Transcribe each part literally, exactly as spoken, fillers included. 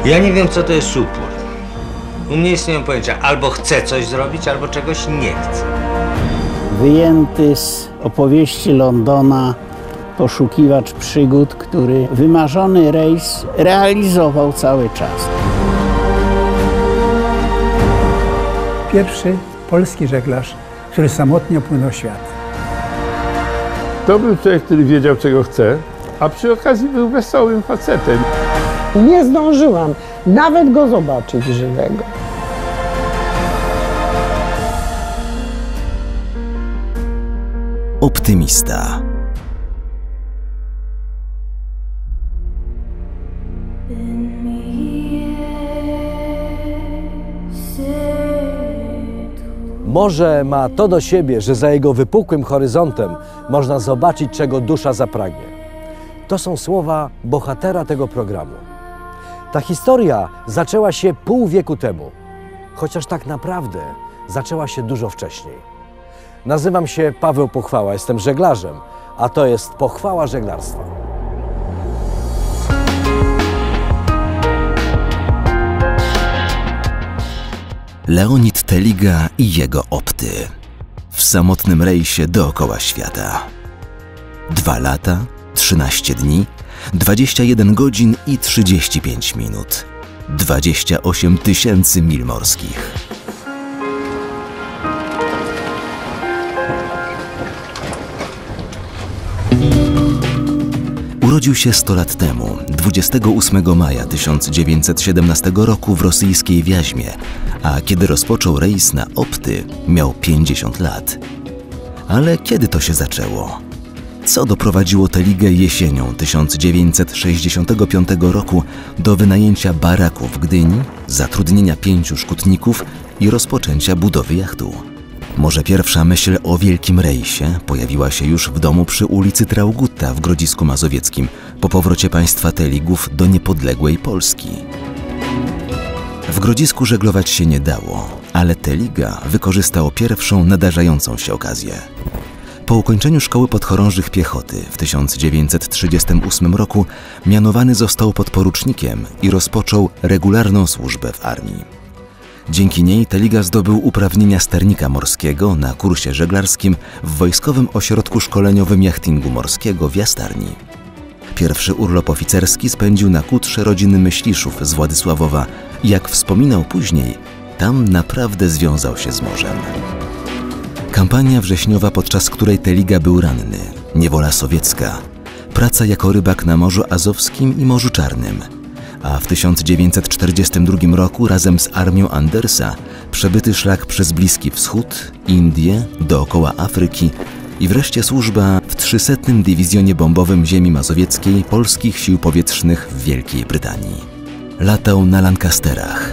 Ja nie wiem, co to jest upór. U mnie jest, nie mam pojęcia, albo chcę coś zrobić, albo czegoś nie chcę. Wyjęty z opowieści Londona poszukiwacz przygód, który wymarzony rejs realizował cały czas. Pierwszy polski żeglarz, który samotnie opłynął świat. To był człowiek, który wiedział, czego chce, a przy okazji był wesołym facetem. Nie zdążyłam nawet go zobaczyć żywego. Optymista. Morze ma to do siebie, że za jego wypukłym horyzontem można zobaczyć, czego dusza zapragnie. To są słowa bohatera tego programu. Ta historia zaczęła się pół wieku temu, chociaż tak naprawdę zaczęła się dużo wcześniej. Nazywam się Paweł Pochwała, jestem żeglarzem, a to jest Pochwała Żeglarstwa. Leonid Teliga i jego opty. W samotnym rejsie dookoła świata. Dwa lata, trzynaście dni, dwadzieścia jeden godzin i trzydzieści pięć minut. dwadzieścia osiem tysięcy mil morskich. Urodził się sto lat temu, dwudziestego ósmego maja tysiąc dziewięćset siedemnastego roku w rosyjskiej Wiaźmie, a kiedy rozpoczął rejs na opty, miał pięćdziesiąt lat. Ale kiedy to się zaczęło? Co doprowadziło Teligę jesienią tysiąc dziewięćset sześćdziesiątego piątego roku do wynajęcia baraku w Gdyni, zatrudnienia pięciu szkutników i rozpoczęcia budowy jachtu? Może pierwsza myśl o wielkim rejsie pojawiła się już w domu przy ulicy Traugutta w Grodzisku Mazowieckim po powrocie państwa Teligów do niepodległej Polski. W Grodzisku żeglować się nie dało, ale Teliga wykorzystał pierwszą nadarzającą się okazję. Po ukończeniu Szkoły Podchorążych Piechoty w tysiąc dziewięćset trzydziestym ósmym roku mianowany został podporucznikiem i rozpoczął regularną służbę w armii. Dzięki niej Teliga zdobył uprawnienia sternika morskiego na kursie żeglarskim w Wojskowym Ośrodku Szkoleniowym Jachtingu Morskiego w Jastarni. Pierwszy urlop oficerski spędził na kutrze rodziny Myśliszów z Władysławowa i jak wspominał później, tam naprawdę związał się z morzem. Kampania wrześniowa, podczas której Teliga był ranny, niewola sowiecka, praca jako rybak na Morzu Azowskim i Morzu Czarnym, a w tysiąc dziewięćset czterdziestym drugim roku razem z armią Andersa przebyty szlak przez Bliski Wschód, Indie, dookoła Afryki i wreszcie służba w trzysetnym Dywizjonie Bombowym Ziemi Mazowieckiej Polskich Sił Powietrznych w Wielkiej Brytanii. Latał na Lancasterach.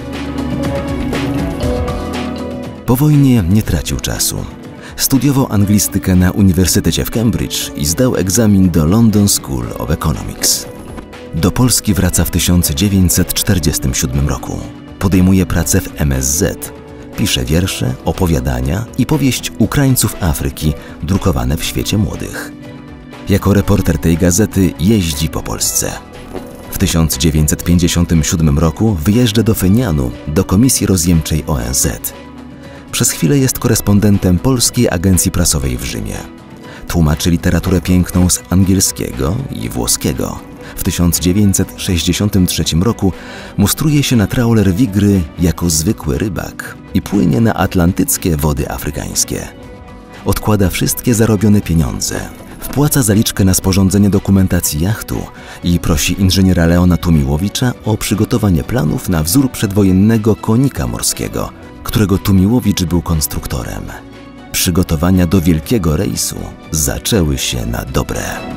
Po wojnie nie tracił czasu. Studiował anglistykę na Uniwersytecie w Cambridge i zdał egzamin do London School of Economics. Do Polski wraca w tysiąc dziewięćset czterdziestym siódmym roku. Podejmuje pracę w M S Z. Pisze wiersze, opowiadania i powieść Ukraińców Afryki, drukowane w Świecie Młodych. Jako reporter tej gazety jeździ po Polsce. W tysiąc dziewięćset pięćdziesiątym siódmym roku wyjeżdża do Fenianu, do Komisji Rozjemczej O N Z. Przez chwilę jest korespondentem Polskiej Agencji Prasowej w Rzymie. Tłumaczy literaturę piękną z angielskiego i włoskiego. W tysiąc dziewięćset sześćdziesiątym trzecim roku mustruje się na trawler Wigry jako zwykły rybak i płynie na atlantyckie wody afrykańskie. Odkłada wszystkie zarobione pieniądze, wpłaca zaliczkę na sporządzenie dokumentacji jachtu i prosi inżyniera Leona Tumiłowicza o przygotowanie planów na wzór przedwojennego konika morskiego, którego Tumiłowicz był konstruktorem. Przygotowania do wielkiego rejsu zaczęły się na dobre.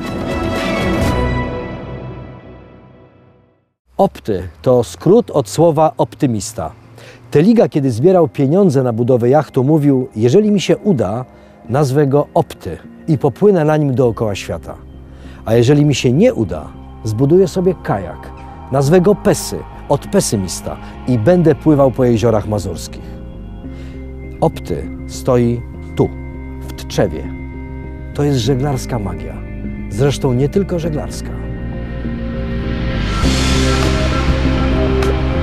Opty to skrót od słowa optymista. Teliga, kiedy zbierał pieniądze na budowę jachtu, mówił: jeżeli mi się uda, nazwę go Opty i popłynę na nim dookoła świata. A jeżeli mi się nie uda, zbuduję sobie kajak, nazwę go Pesy, od pesymista, i będę pływał po jeziorach mazurskich. Opty stoi tu, w Tczewie. To jest żeglarska magia. Zresztą nie tylko żeglarska.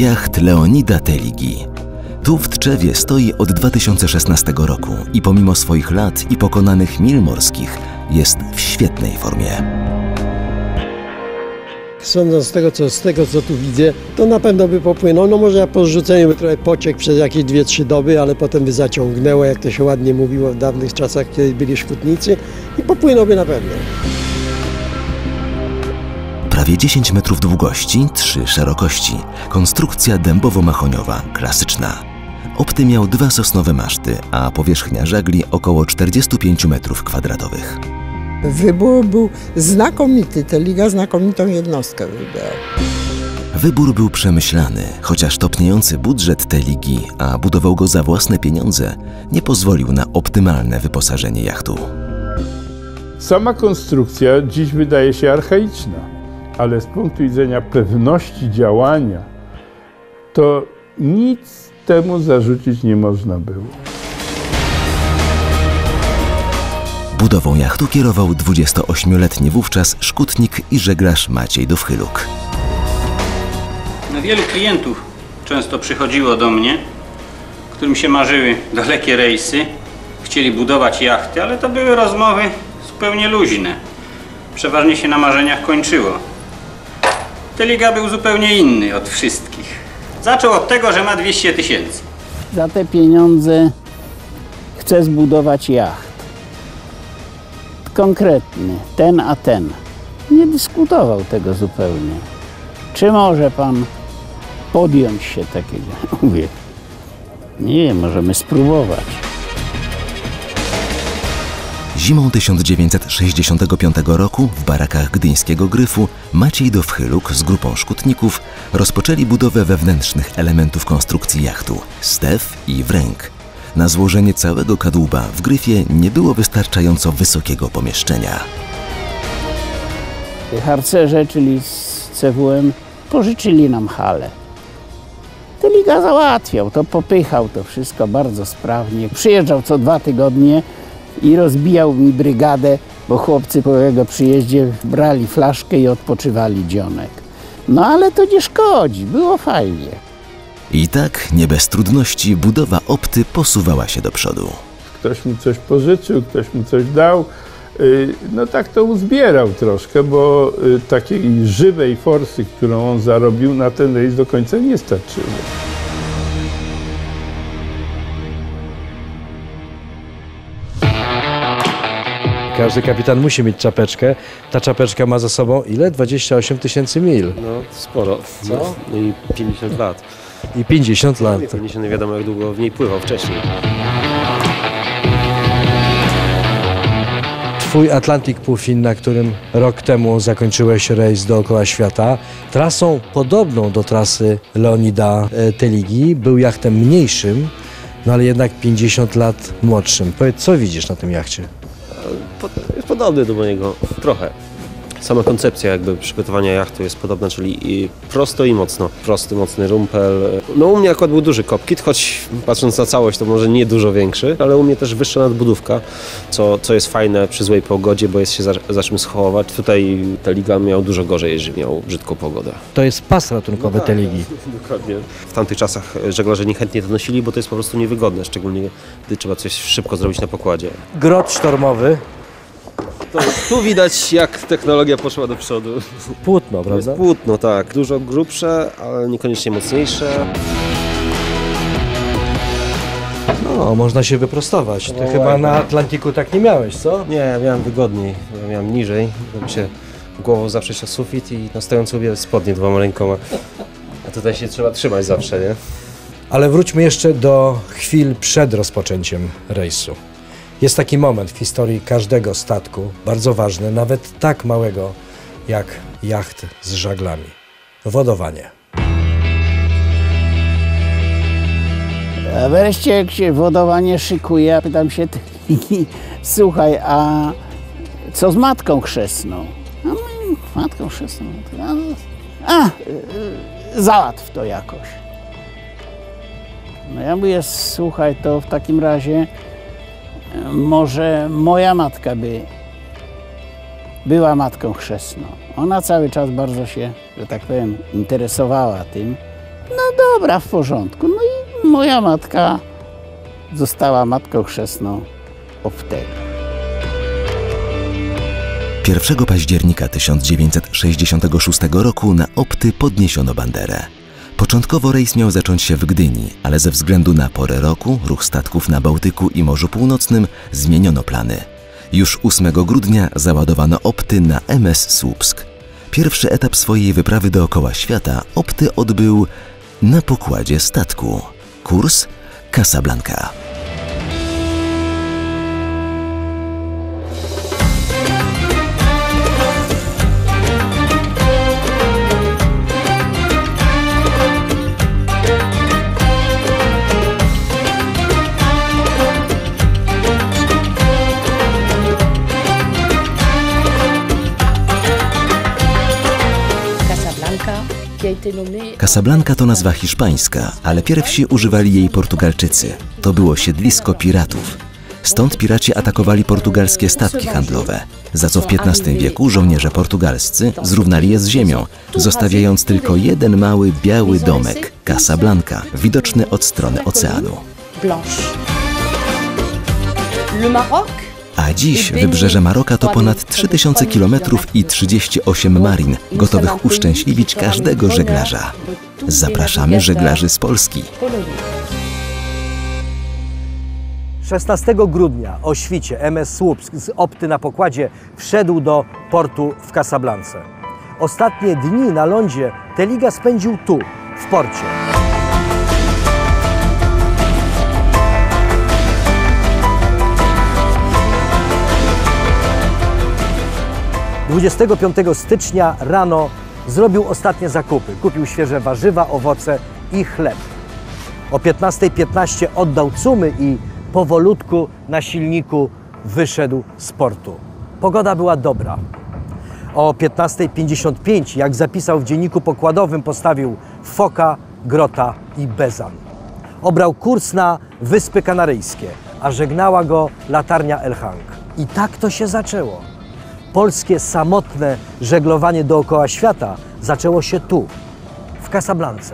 Jacht Leonida Teligi. Tu w Tczewie stoi od dwa tysiące szesnastego roku i pomimo swoich lat i pokonanych mil morskich jest w świetnej formie. Sądząc z tego, co, z tego, co tu widzę, to na pewno by popłynął. No może po zrzuceniu by trochę pociekł przez jakieś dwie trzy doby, ale potem by zaciągnęło, jak to się ładnie mówiło w dawnych czasach, kiedy byli szkutnicy, i popłynąłby na pewno. Prawie dziesięć metrów długości, trzy szerokości. Konstrukcja dębowo-mahoniowa, klasyczna. Opty miał dwa sosnowe maszty, a powierzchnia żagli około czterdzieści pięć metrów kwadratowych. Wybór był znakomity, Teliga znakomitą jednostkę wybrał. Wybór był przemyślany, chociaż topniejący budżet Teligi, a budował go za własne pieniądze, nie pozwolił na optymalne wyposażenie jachtu. Sama konstrukcja dziś wydaje się archaiczna, ale z punktu widzenia pewności działania to nic temu zarzucić nie można było. Budową jachtu kierował dwudziestoośmioletni wówczas szkutnik i żeglarz Maciej Dowchyluk. Wielu klientów często przychodziło do mnie, którym się marzyły dalekie rejsy, chcieli budować jachty, ale to były rozmowy zupełnie luźne. Przeważnie się na marzeniach kończyło. Teliga był zupełnie inny od wszystkich. Zaczął od tego, że ma dwieście tysięcy. Za te pieniądze chce zbudować jacht. Konkretny, ten a ten. Nie dyskutował tego zupełnie. Czy może pan podjąć się takiego? Mówię, nie, możemy spróbować. Zimą tysiąc dziewięćset sześćdziesiątego piątego roku w barakach gdyńskiego Gryfu Maciej Dowchyluk z grupą szkutników rozpoczęli budowę wewnętrznych elementów konstrukcji jachtu, stew i wręg. Na złożenie całego kadłuba w Gryfie nie było wystarczająco wysokiego pomieszczenia. Harcerze, czyli z C W M, pożyczyli nam halę. Teliga załatwiał, to popychał to wszystko bardzo sprawnie. Przyjeżdżał co dwa tygodnie i rozbijał mi brygadę, bo chłopcy po jego przyjeździe brali flaszkę i odpoczywali dzionek. No ale to nie szkodzi, było fajnie. I tak, nie bez trudności, budowa Opty posuwała się do przodu. Ktoś mu coś pożyczył, ktoś mu coś dał. No tak to uzbierał troszkę, bo takiej żywej forsy, którą on zarobił, na ten rejs do końca nie starczyło. Każdy kapitan musi mieć czapeczkę. Ta czapeczka ma za sobą ile? dwadzieścia osiem tysięcy mil. No sporo. Co? No i pięćdziesiąt lat. I pięćdziesiąt lat. Pewnie się nie wiadomo, jak długo w niej pływał wcześniej. Twój Atlantic Puffin, na którym rok temu zakończyłeś rejs dookoła świata, trasą podobną do trasy Leonida Teligi, był jachtem mniejszym, no ale jednak pięćdziesiąt lat młodszym. Powiedz, co widzisz na tym jachcie? Jest podobny do mojego, trochę. Sama koncepcja jakby przygotowania jachtu jest podobna, czyli prosto i mocno. Prosty, mocny rumpel. No u mnie akurat był duży cockpit, choć patrząc na całość to może nie dużo większy, ale u mnie też wyższa nadbudówka, co, co jest fajne przy złej pogodzie, bo jest się za, za czym schować. Tutaj Teliga miał dużo gorzej, jeżeli miał brzydką pogodę. To jest pas ratunkowy no, Teligi. Dokładnie. W tamtych czasach żeglarze niechętnie to nosili, bo to jest po prostu niewygodne, szczególnie gdy trzeba coś szybko zrobić na pokładzie. Grot sztormowy. To, tu widać, jak technologia poszła do przodu. Płótno, prawda? Jest płótno, tak. Dużo grubsze, ale niekoniecznie mocniejsze. No, można się wyprostować. Ty no, chyba na Atlantiku tak nie miałeś, co? Nie, ja miałem wygodniej. Ja miałem niżej. Miałem się głową zawsze o sufit i na stojąco ubierać spodnie dwoma rękoma. A tutaj się trzeba trzymać zawsze, nie? Ale wróćmy jeszcze do chwil przed rozpoczęciem rejsu. Jest taki moment w historii każdego statku, bardzo ważny, nawet tak małego jak jacht z żaglami. Wodowanie. A wreszcie jak się wodowanie szykuje, ja pytam się Teligi, słuchaj, a co z matką chrzestną? A no, matką chrzestną? A, a załatw to jakoś. No ja mówię, słuchaj, to w takim razie może moja matka by była matką chrzestną. Ona cały czas bardzo się, że tak powiem, interesowała tym. No dobra, w porządku. No i moja matka została matką chrzestną Optego. pierwszego października tysiąc dziewięćset sześćdziesiątego szóstego roku na Opty podniesiono banderę. Początkowo rejs miał zacząć się w Gdyni, ale ze względu na porę roku, ruch statków na Bałtyku i Morzu Północnym zmieniono plany. Już ósmego grudnia załadowano Opty na M S Słupsk. Pierwszy etap swojej wyprawy dookoła świata Opty odbył na pokładzie statku. Kurs Casablanca. Casablanca to nazwa hiszpańska, ale pierwsi używali jej Portugalczycy. To było siedlisko piratów. Stąd piraci atakowali portugalskie statki handlowe, za co w piętnastym wieku żołnierze portugalscy zrównali je z ziemią, zostawiając tylko jeden mały biały domek, Casablanca, widoczny od strony oceanu. A dziś wybrzeże Maroka to ponad trzy tysiące kilometrów i trzydzieści osiem marin, gotowych uszczęśliwić każdego żeglarza. Zapraszamy żeglarzy z Polski. szesnastego grudnia o świcie M S Słupsk z Opty na pokładzie wszedł do portu w Casablance. Ostatnie dni na lądzie Teliga spędził tu, w porcie. dwudziestego piątego stycznia rano zrobił ostatnie zakupy. Kupił świeże warzywa, owoce i chleb. O piętnastej piętnaście oddał cumy i powolutku na silniku wyszedł z portu. Pogoda była dobra. O piętnastej pięćdziesiąt pięć, jak zapisał w dzienniku pokładowym, postawił foka, grota i bezan. Obrał kurs na Wyspy Kanaryjskie, a żegnała go latarnia El Hang. I tak to się zaczęło. Polskie samotne żeglowanie dookoła świata zaczęło się tu, w Casablance.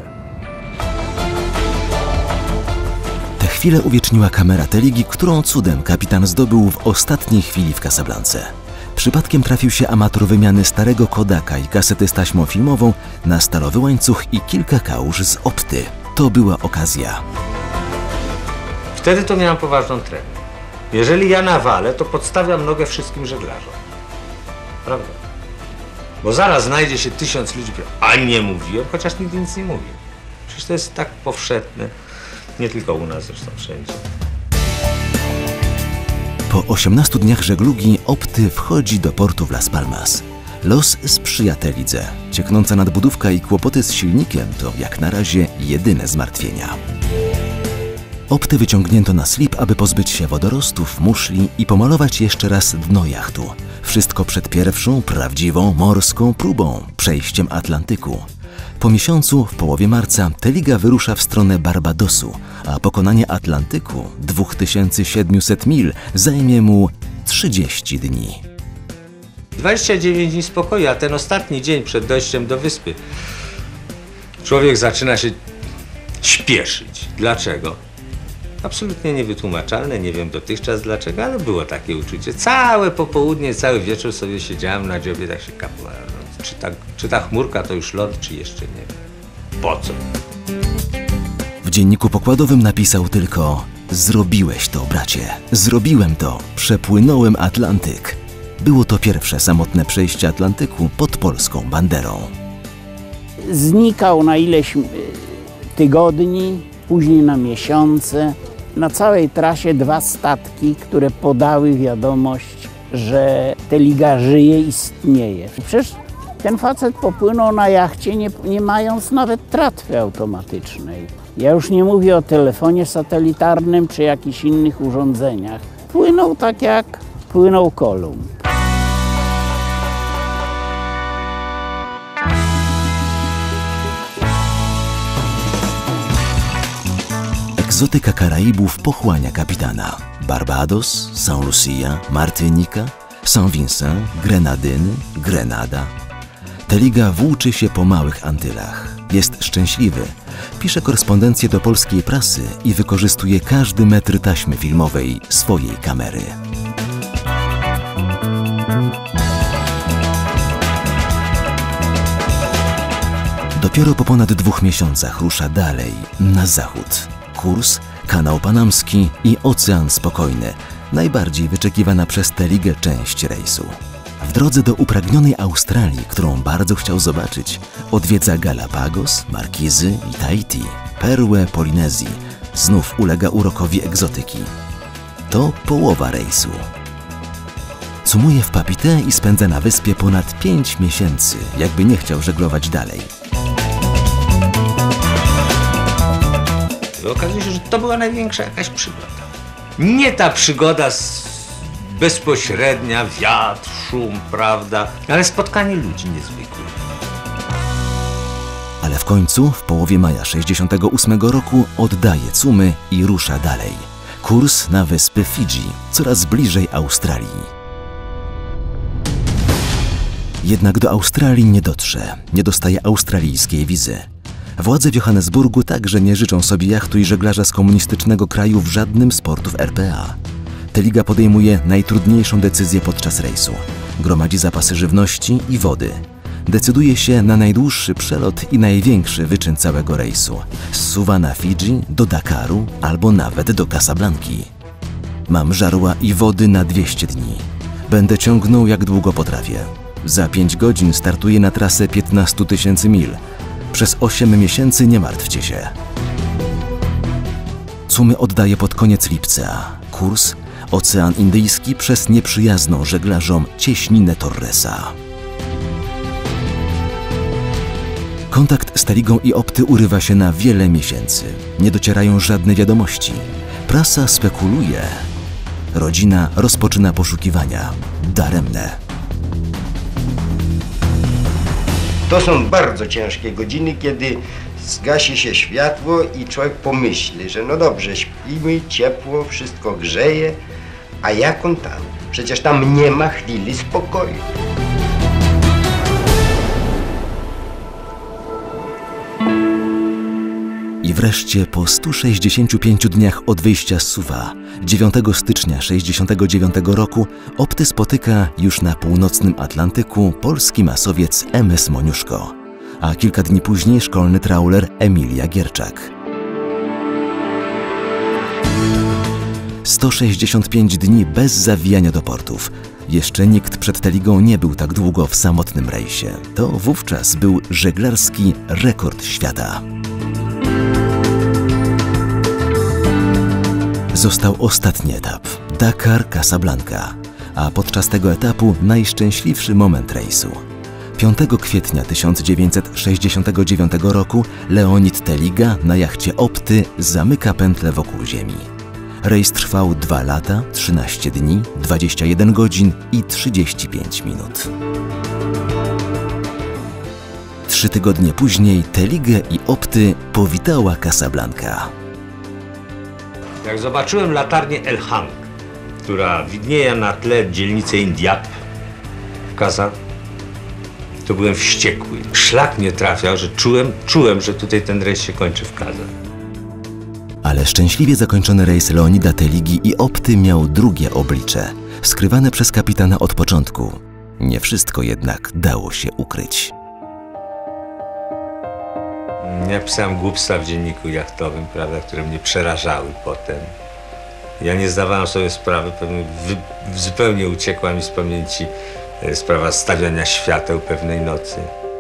Tę chwilę uwieczniła kamera Teligi, którą cudem kapitan zdobył w ostatniej chwili w Casablance. Przypadkiem trafił się amator wymiany starego Kodaka i kasety z taśmą filmową na stalowy łańcuch i kilka kałuż z Opty. To była okazja. Wtedy to miałem poważną tremę. Jeżeli ja nawalę, to podstawiam nogę wszystkim żeglarzom. Prawda? Bo zaraz znajdzie się tysiąc ludzi, a nie mówiłem, chociaż nigdy nic nie mówię. Przecież to jest tak powszechne, nie tylko u nas, zresztą wszędzie. Po osiemnastu dniach żeglugi Opty wchodzi do portu w Las Palmas. Los sprzyja Telidze. Cieknąca nadbudówka i kłopoty z silnikiem to jak na razie jedyne zmartwienia. Opty wyciągnięto na slip, aby pozbyć się wodorostów, muszli i pomalować jeszcze raz dno jachtu. Wszystko przed pierwszą, prawdziwą, morską próbą, przejściem Atlantyku. Po miesiącu, w połowie marca, Teliga wyrusza w stronę Barbadosu, a pokonanie Atlantyku, dwa tysiące siedemset mil, zajmie mu trzydzieści dni. dwadzieścia dziewięć dni spokoju, a ten ostatni dzień przed dojściem do wyspy, człowiek zaczyna się śpieszyć. Dlaczego? Absolutnie niewytłumaczalne, nie wiem dotychczas dlaczego, ale było takie uczucie. Całe popołudnie, cały wieczór sobie siedziałem na dziobie, tak się kapłem. Czy ta, czy ta chmurka to już lot, czy jeszcze nie wiem. Po co? W dzienniku pokładowym napisał tylko: zrobiłeś to, bracie, zrobiłem to, przepłynąłem Atlantyk. Było to pierwsze samotne przejście Atlantyku pod polską banderą. Znikał na ileś tygodni, później na miesiące. Na całej trasie dwa statki, które podały wiadomość, że Teliga żyje, istnieje. Przecież ten facet popłynął na jachcie, nie, nie mając nawet tratwy automatycznej. Ja już nie mówię o telefonie satelitarnym czy jakichś innych urządzeniach. Płynął tak jak płynął Kolumb. Egzotyka Karaibów pochłania kapitana. Barbados, Saint Lucia, Martynika, Saint Vincent, Grenadyny, Grenada. Teliga włóczy się po małych Antylach. Jest szczęśliwy. Pisze korespondencję do polskiej prasy i wykorzystuje każdy metr taśmy filmowej swojej kamery. Dopiero po ponad dwóch miesiącach rusza dalej, na zachód. Kurs, kanał panamski i Ocean Spokojny, najbardziej wyczekiwana przez Teligę część rejsu. W drodze do upragnionej Australii, którą bardzo chciał zobaczyć, odwiedza Galapagos, Markizy i Tahiti, perłę Polinezji. Znów ulega urokowi egzotyki. To połowa rejsu. Sumuje w Papeete i spędza na wyspie ponad pięć miesięcy, jakby nie chciał żeglować dalej. Okazuje się, że to była największa jakaś przygoda. Nie ta przygoda z bezpośrednia, wiatr, szum, prawda, ale spotkanie ludzi niezwykłych. Ale w końcu, w połowie maja sześćdziesiątego ósmego roku, oddaje cumy i rusza dalej. Kurs na wyspy Fidżi, coraz bliżej Australii. Jednak do Australii nie dotrze, nie dostaje australijskiej wizy. Władze w Johannesburgu także nie życzą sobie jachtu i żeglarza z komunistycznego kraju w żadnym z portów R P A. Teliga podejmuje najtrudniejszą decyzję podczas rejsu. Gromadzi zapasy żywności i wody. Decyduje się na najdłuższy przelot i największy wyczyn całego rejsu. Zsuwa na Fidżi, do Dakaru albo nawet do Casablanki. Mam żarła i wody na dwieście dni. Będę ciągnął jak długo potrafię. Za pięć godzin startuję na trasę piętnaście tysięcy mil. Przez osiem miesięcy nie martwcie się. Cumy oddaje pod koniec lipca. Kurs Ocean Indyjski przez nieprzyjazną żeglarzom cieśninę Torresa. Kontakt z Teligą i Opty urywa się na wiele miesięcy. Nie docierają żadne wiadomości. Prasa spekuluje. Rodzina rozpoczyna poszukiwania. Daremne. To są bardzo ciężkie godziny, kiedy zgasi się światło i człowiek pomyśli, że no dobrze, śpimy, ciepło, wszystko grzeje, a jak on tam? Przecież tam nie ma chwili spokoju. I wreszcie po stu sześćdziesięciu pięciu dniach od wyjścia z Suwa, dziewiątego stycznia sześćdziesiątego dziewiątego roku, Opty spotyka już na północnym Atlantyku polski masowiec M S Moniuszko, a kilka dni później szkolny trawler Emilia Gierczak. sto sześćdziesiąt pięć dni bez zawijania do portów. Jeszcze nikt przed Teligą nie był tak długo w samotnym rejsie. To wówczas był żeglarski rekord świata. Został ostatni etap – Dakar-Casablanca, a podczas tego etapu najszczęśliwszy moment rejsu. piątego kwietnia tysiąc dziewięćset sześćdziesiątego dziewiątego roku Leonid Teliga na jachcie Opty zamyka pętlę wokół Ziemi. Rejs trwał dwa lata, trzynaście dni, dwadzieścia jeden godzin i trzydzieści pięć minut. Trzy tygodnie później Teligę i Opty powitała Casablanca. Jak zobaczyłem latarnię El Hang, która widnieje na tle dzielnicy Indiap w Kazan, to byłem wściekły. Szlak nie trafiał, że czułem, czułem, że tutaj ten rejs się kończy w Kazan. Ale szczęśliwie zakończony rejs Leonida Teligi i Opty miał drugie oblicze, skrywane przez kapitana od początku. Nie wszystko jednak dało się ukryć. Ja pisałem głupstwa w dzienniku jachtowym, prawda, które mnie przerażały potem. Ja nie zdawałem sobie sprawy, pewnie wy, zupełnie uciekła mi z pamięci sprawa stawiania świateł pewnej nocy.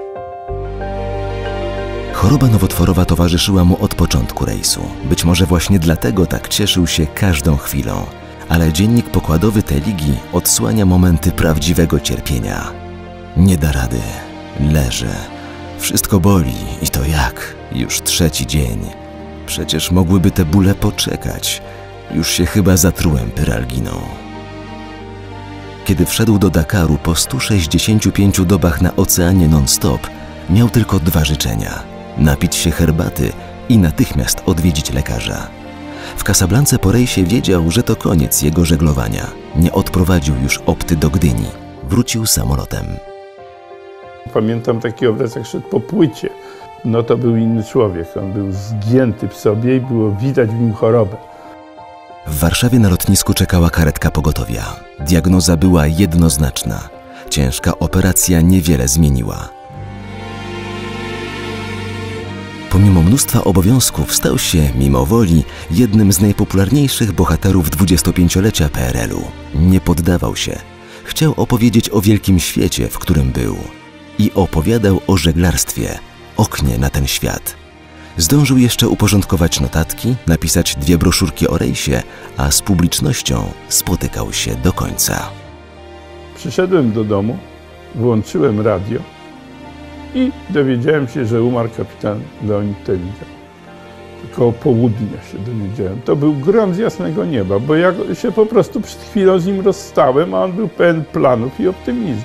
Choroba nowotworowa towarzyszyła mu od początku rejsu. Być może właśnie dlatego tak cieszył się każdą chwilą. Ale dziennik pokładowy Teligi odsłania momenty prawdziwego cierpienia. Nie da rady. Leży. Wszystko boli i to jak? Już trzeci dzień. Przecież mogłyby te bóle poczekać. Już się chyba zatrułem pyralginą. Kiedy wszedł do Dakaru po stu sześćdziesięciu pięciu dobach na oceanie non-stop, miał tylko dwa życzenia. Napić się herbaty i natychmiast odwiedzić lekarza. W Casablance po rejsie wiedział, że to koniec jego żeglowania. Nie odprowadził już Opty do Gdyni. Wrócił samolotem. Pamiętam taki obraz, jak szedł po płycie. No to był inny człowiek, on był zgięty w sobie i było widać w nim chorobę. W Warszawie na lotnisku czekała karetka pogotowia. Diagnoza była jednoznaczna. Ciężka operacja niewiele zmieniła. Pomimo mnóstwa obowiązków stał się, mimo woli, jednym z najpopularniejszych bohaterów dwudziestopięciolecia P R L-u. Nie poddawał się. Chciał opowiedzieć o wielkim świecie, w którym był. I opowiadał o żeglarstwie, oknie na ten świat. Zdążył jeszcze uporządkować notatki, napisać dwie broszurki o rejsie, a z publicznością spotykał się do końca. Przyszedłem do domu, włączyłem radio i dowiedziałem się, że umarł kapitan Leonid Teliga. Koło południa się dowiedziałem. To był grom z jasnego nieba, bo ja się po prostu przed chwilą z nim rozstałem, a on był pełen planów i optymizmu.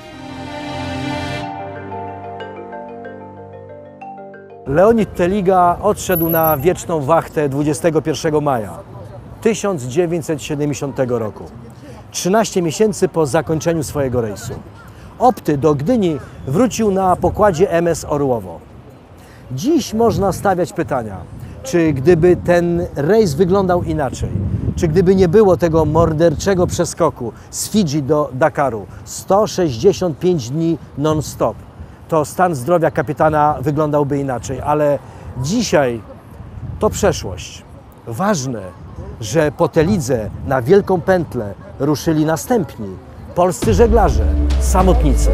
Leonid Teliga odszedł na wieczną wachtę dwudziestego pierwszego maja tysiąc dziewięćset siedemdziesiątego roku, trzynaście miesięcy po zakończeniu swojego rejsu. Opty do Gdyni wrócił na pokładzie M S Orłowo. Dziś można stawiać pytania, czy gdyby ten rejs wyglądał inaczej, czy gdyby nie było tego morderczego przeskoku z Fidżi do Dakaru, sto sześćdziesiąt pięć dni non-stop, to stan zdrowia kapitana wyglądałby inaczej, ale dzisiaj to przeszłość. Ważne, że po Telidze na wielką pętlę ruszyli następni polscy żeglarze, samotnicy.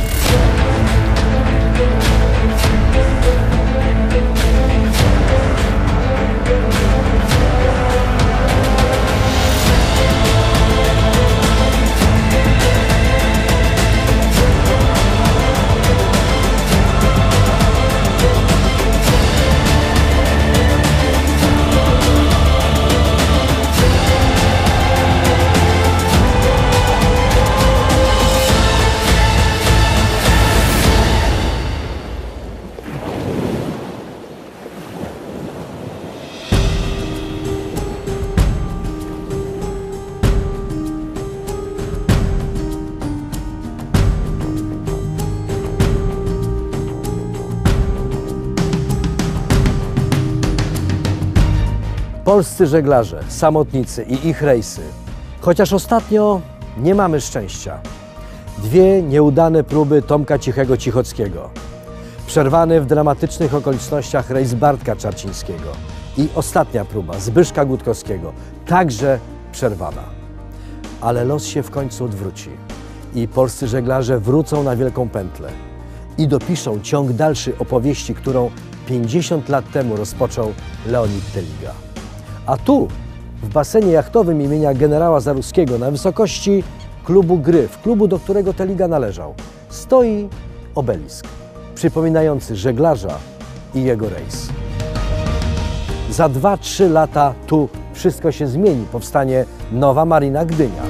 Polscy żeglarze, samotnicy i ich rejsy. Chociaż ostatnio nie mamy szczęścia. Dwie nieudane próby Tomka Cichego Cichockiego. Przerwany w dramatycznych okolicznościach rejs Bartka Czarcińskiego. I ostatnia próba Zbyszka Gutkowskiego, także przerwana. Ale los się w końcu odwróci i polscy żeglarze wrócą na wielką pętlę i dopiszą ciąg dalszy opowieści, którą pięćdziesiąt lat temu rozpoczął Leonid Teliga. A tu, w basenie jachtowym imienia generała Zaruskiego, na wysokości klubu Gryf, klubu, do którego Teliga należał, stoi obelisk przypominający żeglarza i jego rejs. Za dwa trzy lata tu wszystko się zmieni, powstanie nowa Marina Gdynia.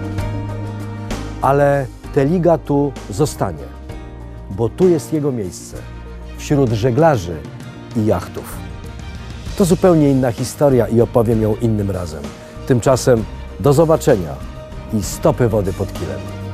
Ale Teliga tu zostanie, bo tu jest jego miejsce, wśród żeglarzy i jachtów. To zupełnie inna historia i opowiem ją innym razem. Tymczasem do zobaczenia i stopy wody pod kilem.